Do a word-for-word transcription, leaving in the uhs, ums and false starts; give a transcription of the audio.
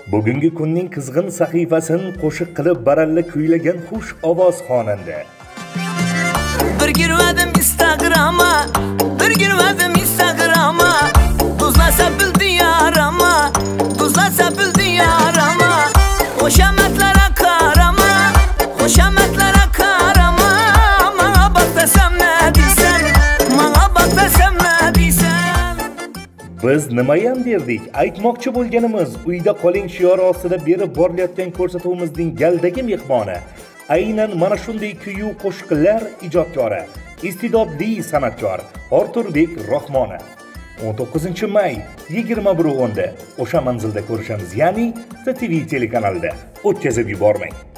Bugungi kunning qizg'in sahifasini qo'shiq qilib baralla kuylagan xush ovoz xonanda. Bir girmedim Instagram'a, bir girmedim Instagram'a. Tuzlasa bildi yarama, tuzlasa bildi yarama. Hoşametlere karama, hoşametlere karama. Bana bak desem ne diysen, bana bak desem ne diysen. Biz nimayam derdik? Aytmoqchi bo'lganimiz uyda qoling shiori ostida berib borilayotgan ko'rsatuvimizning galdagi mehmoni aynan mana shunday kuyu qo'shiqlar ijodkori, iste'dodli san'atkor Orturbek Rahmonov. o'n to'qqizinchi may yigirma bir o'nda o'sha manzilda ko'rishamiz, ya'ni T T V telekanalida. O'tkazib yubormang.